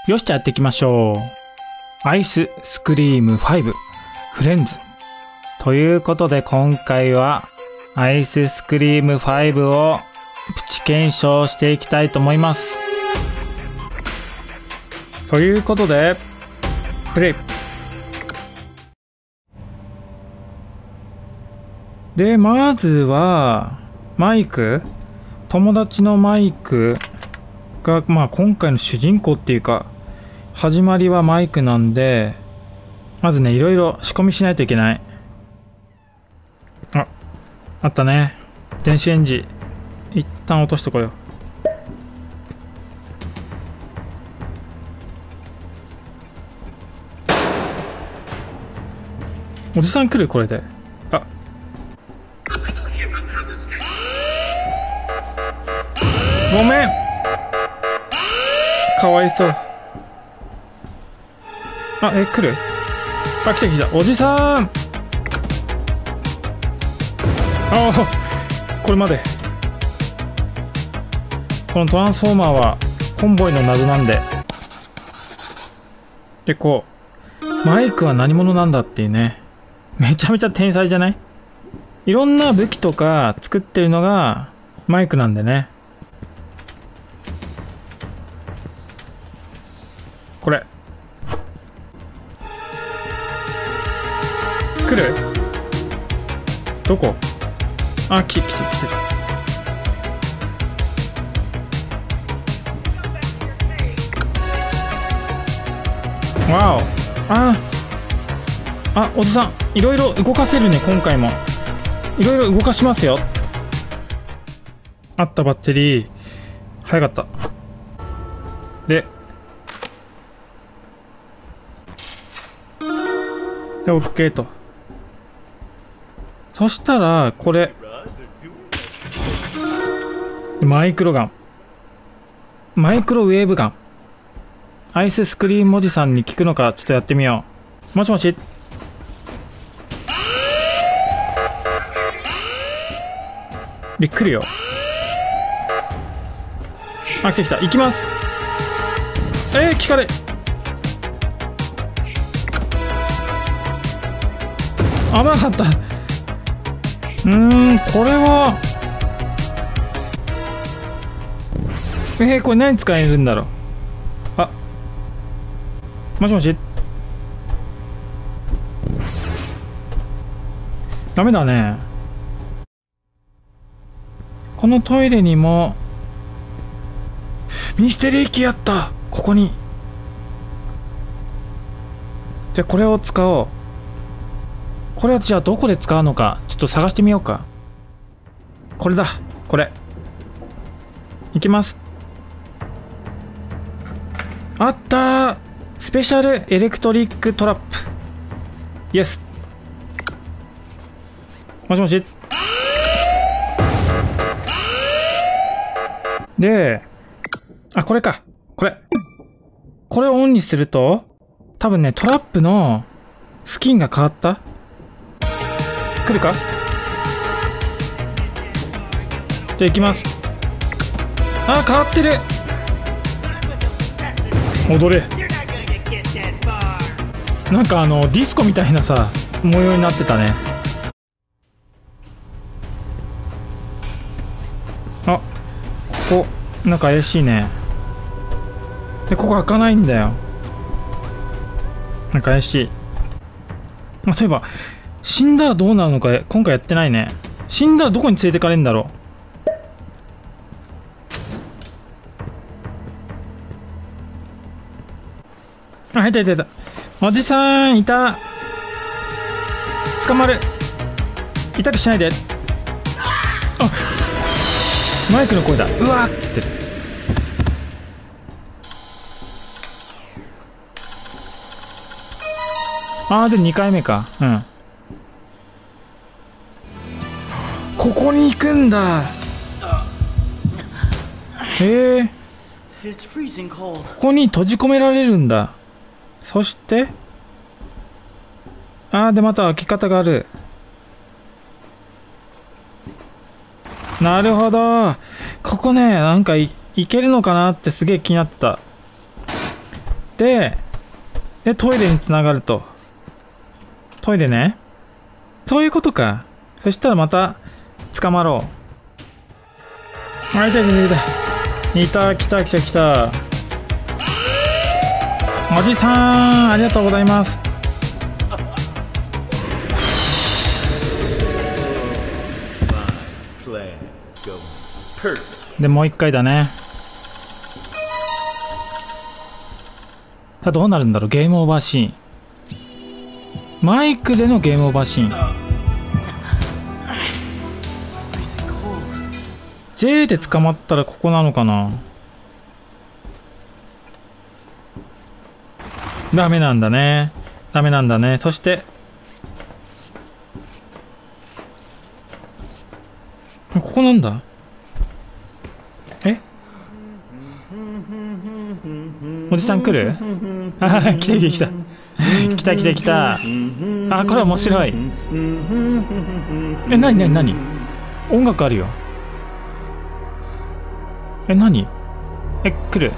よし、じゃあやっていきましょう。アイススクリーム5フレンズ。ということで今回はアイススクリーム5をプチ検証していきたいと思います。ということで、プレイ。で、まずはマイク、友達のマイクが、今回の主人公っていうか、始まりはマイクなんで、まずね、いろいろ仕込みしないといけない。あったね。電子レンジ。一旦落としとこうよ。おじさん来るこれで。ごめん。かわいそう。来る？来た来た。おじさん。これまで。このトランスフォーマーはコンボイの謎なんで。で、マイクは何者なんだっていうね。めちゃめちゃ天才じゃない？いろんな武器とか作ってるのがマイクなんでね。これ。来る？どこ？来てる。わお。おじさん、いろいろ動かせるね、今回も。いろいろ動かしますよ。あったバッテリー。早かった。で、OK と。そしたら、これ。マイクロガン。マイクロウェーブガン。アイススクリームおじさんに聞くのか、ちょっとやってみよう。もしもし。びっくりよ。来た来た。行きます。聞かれ。危なかった。これは。これ何使えるんだろう。もしもし。ダメだね。このトイレにもミステリーキーあった。ここに。じゃあこれを使おう。これはじゃあどこで使うのかちょっと探してみようか。これだ。これいきます。あったー。スペシャルエレクトリックトラップ。イエス。もしもし。で、これか。これをオンにすると、多分ね、トラップのスキンが変わった？来るか？じゃあ行きます。変わってる。踊れ。なんかディスコみたいなさ、模様になってたね。ここ、なんか怪しいね。で、ここ開かないんだよ。なんか怪しい。そういえば、死んだらどうなるのか、今回やってないね。死んだらどこに連れてかれるんだろう。いた。おじさんいた。捕まる。痛くしないで。マイクの声だ。うわーっつってる。で2回目か。ここに行くんだ。ここに閉じ込められるんだ。そしてでまた開き方がある。なるほど。ここね、なんかいけるのかなってすげえ気になってた。 でトイレにつながると。トイレね。そういうことか。そしたらまた捕まろう。あ、いたいたいたいた。来た来た来た。おじさんありがとうございます。でもう一回だね。さあどうなるんだろう。ゲームオーバーシーン。マイクでのゲームオーバーシーン。J で捕まったらここなのかな。ダメなんだね。ダメなんだね。そしてここなんだ。え、おじさん来る？ああ、来た来た来た来た来た来た。あ、これ面白い。え、なになになに、音楽あるよ。え、なに、え、来る。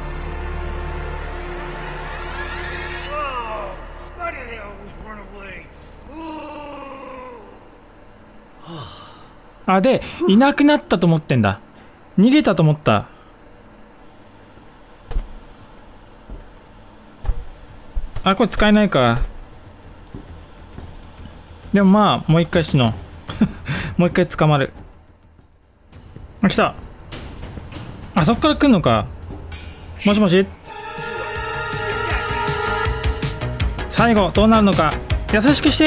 あ、で、いなくなったと思ってんだ。逃げたと思った。あ、これ使えないか。でもまあ、もう一回しの。もう一回捕まる。あ、来た。あ、そっから来んのか。もしもし。最後、どうなるのか。優しくして。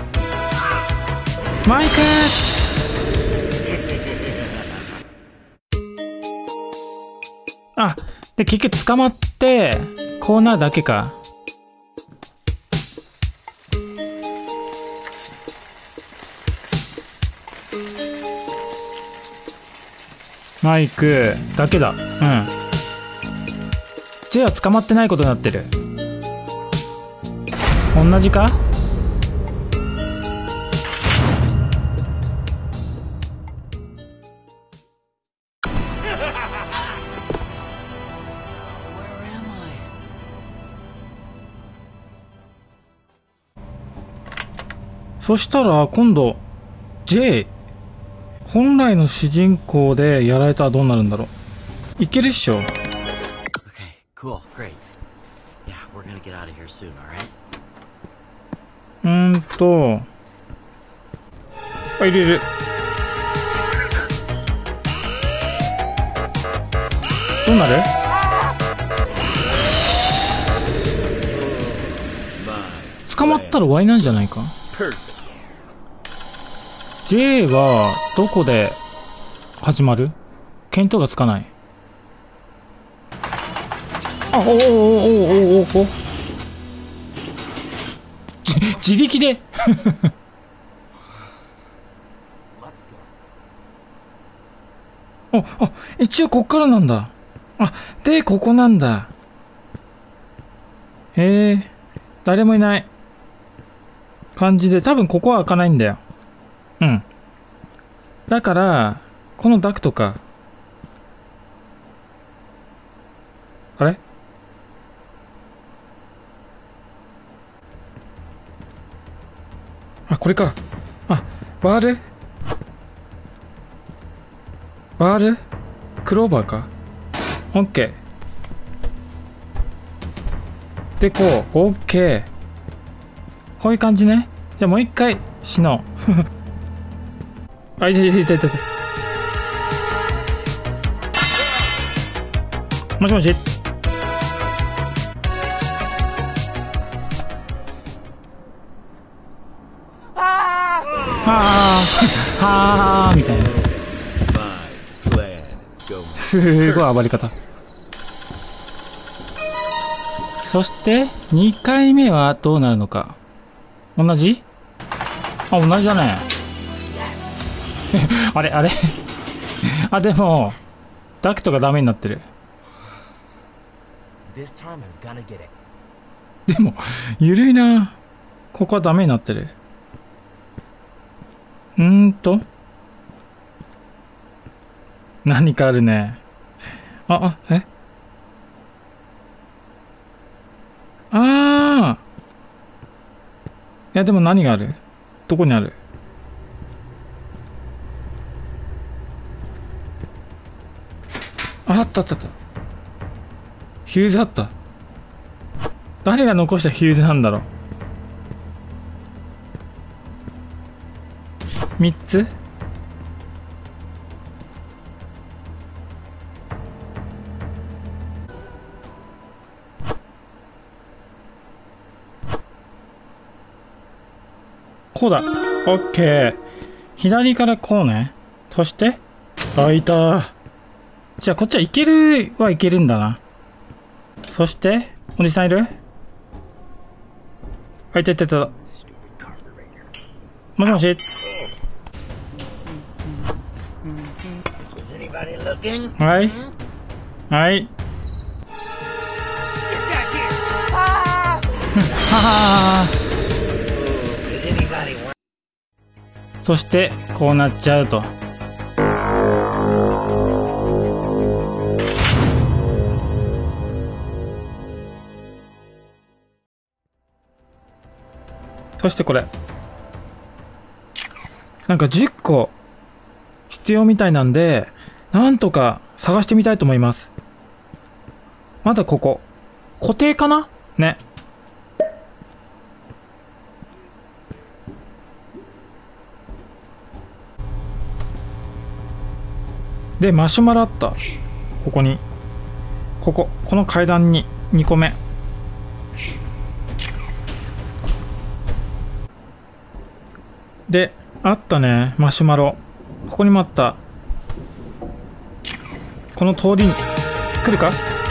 マイク。あ、で、結局捕まって、こうなるだけか。マイクだけだ。うん。J は捕まってないことになってる。同じか？そしたら今度 J 本来の主人公でやられたらどうなるんだろう。いけるっしょ。あ、いるいる。どうなる？捕まったら終わりなんじゃないか。J はどこで始まる？見当がつかない。あ、おおおおおおお、自力であ、一応こっからなんだ。あ、で、ここなんだ。へえ、誰もいない感じで、多分ここは開かないんだよ。うん。だから、このダクトか。あれ？あ、これか。あ、バール？バール？クローバーか。オッケー。で、こう、オッケー。こういう感じね。じゃあもう一回、死のう。あ、いたいたいたいたいた。もしもし。はあみたいな。すごい暴れ方。そして2回目はどうなるのか。同じ？あ、同じだね。あれあれあ、でもダクトがダメになってる。でも緩いな。ここはダメになってる。何かあるね。あ、え、 いや、でも何がある？どこにある？あったあったあった。ヒューズあった。誰が残したヒューズなんだろう。3つ？こうだ。オッケー。左からこうね。そして、あ、いた。じゃあこっちはいけるはいけるんだな。そして、おじさんいる？あ、いたいたいた。もしもし。はい。はい。ははー。そしてこうなっちゃうと。そしてこれなんか10個必要みたいなんで、なんとか探してみたいと思います。まずはここ固定かなね。でマシュマロあった。ここにこの階段に2個目であったね。マシュマロここにもあった。この通りに来るか？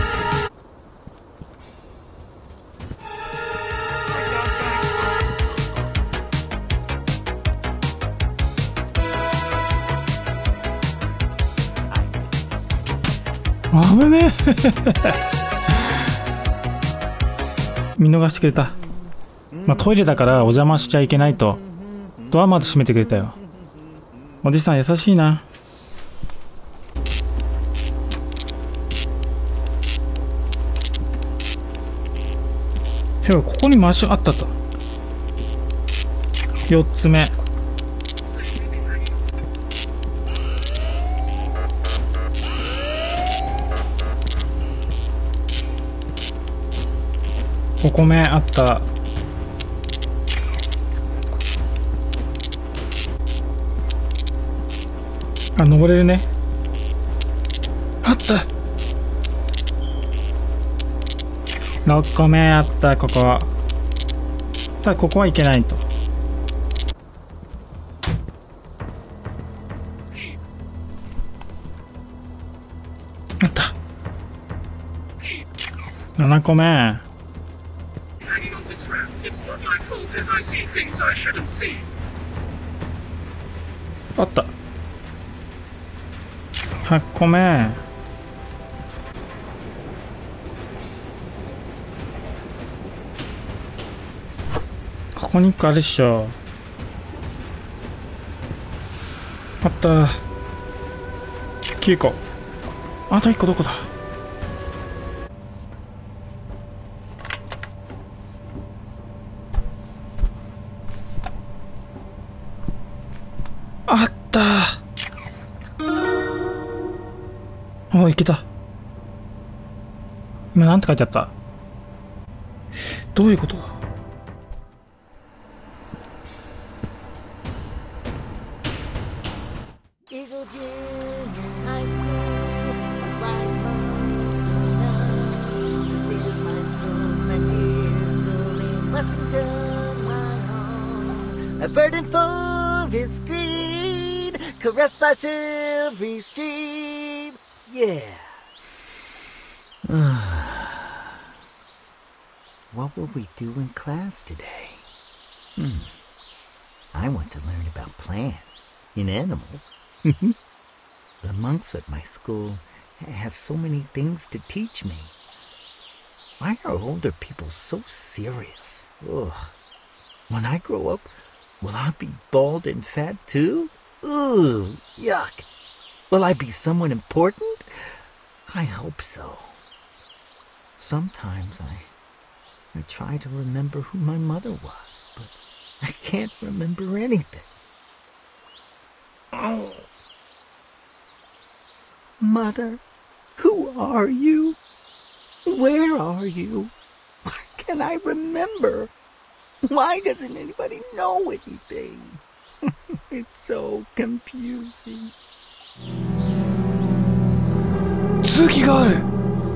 危ねえ見逃してくれた。まあトイレだからお邪魔しちゃいけないとドアまで閉めてくれたよ。おじさん優しいな。てかここにマシュあったと。4つ目5個目あった。あ、登れるね。あった。6個目あった。ここただここはいけないと。あった7個目あった8個目ここに1個あるっしょ。あった9個。あと1個どこだ？あったお、いけた。今なんて書いてあった？どういうことだ？ A burden for his screen, caressed by silvery stream. Yeah. What will we do in class today? I want to learn about plants and animals. The monks at my school have so many things to teach me. Why are older people so serious? Ugh. When I grow up, will I be bald and fat too? Ooh, yuck. Will I be someone important? I hope so. Sometimes I try to remember who my mother was, but I can't remember anything. Mother, who are you? Where are you? Why can't I remember? Why doesn't anybody know anything? It's so confusing. 続きがある。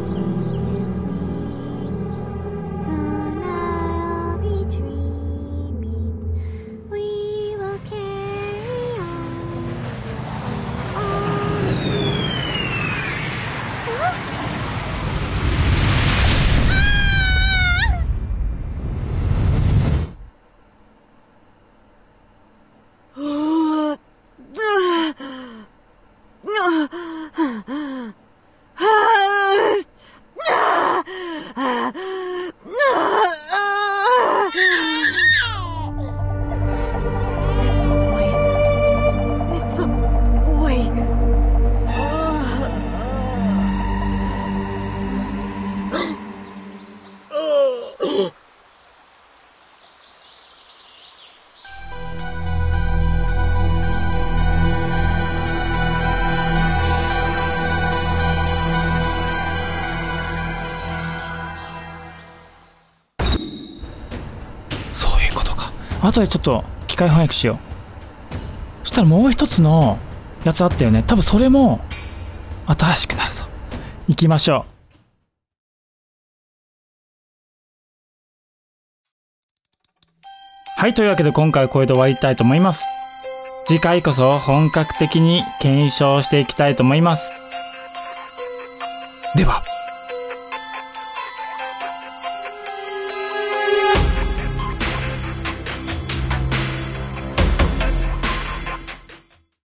後でちょっと機械翻訳しよう。そしたらもう一つのやつあったよね。多分それも新しくなるぞ。行きましょう。はい、というわけで今回はこれで終わりたいと思います。次回こそ本格的に検証していきたいと思います。では。